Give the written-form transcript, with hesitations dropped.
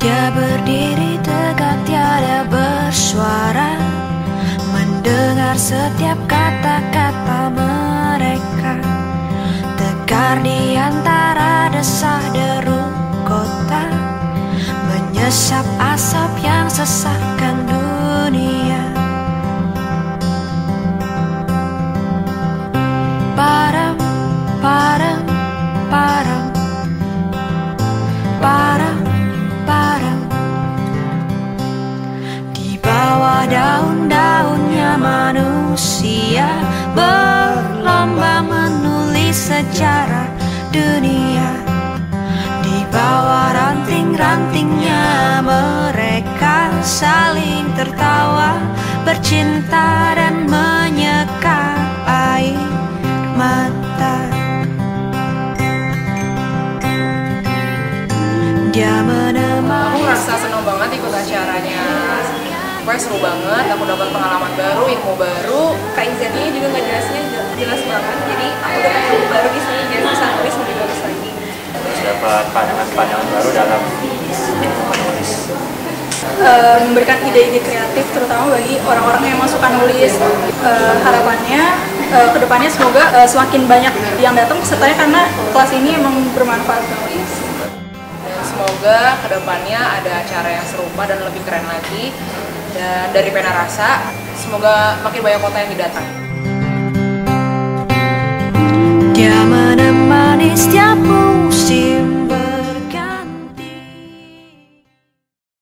Dia berdiri tegak tiada bersuara, mendengar setiap kata-kata mereka. Tegar di antara desah-deru kota, menyesap asap yang sesatkan dunia. Padam, padam, padam, padam, padam. Di bawah daun-daunnya manusia berlomba menulis sejarah dunia. Di bawah ranting-rantingnya mereka saling tertawa, bercinta dan menyeka air mata. Dia menemani. Aku merasa senang banget ikut acaranya. Pokoknya seru banget, aku dapat pengalaman baru, ilmu baru. Kak Izani juga ngejelasnya jelas banget, jadi aku dapat ilmu baru di sini, jadi bisa nulis lebih bagus lagi. Terus dapat pandangan-pandangan baru dalam menulis. Memberikan ide-ide kreatif terutama bagi orang-orang yang suka nulis. Harapannya kedepannya semoga semakin banyak yang datang pesertanya karena kelas ini emang bermanfaat banget. Dan semoga kedepannya ada acara yang serupa dan lebih keren lagi. Dan dari Pena Rasa, semoga makin banyak kota yang didatangi. Dia menemani setiap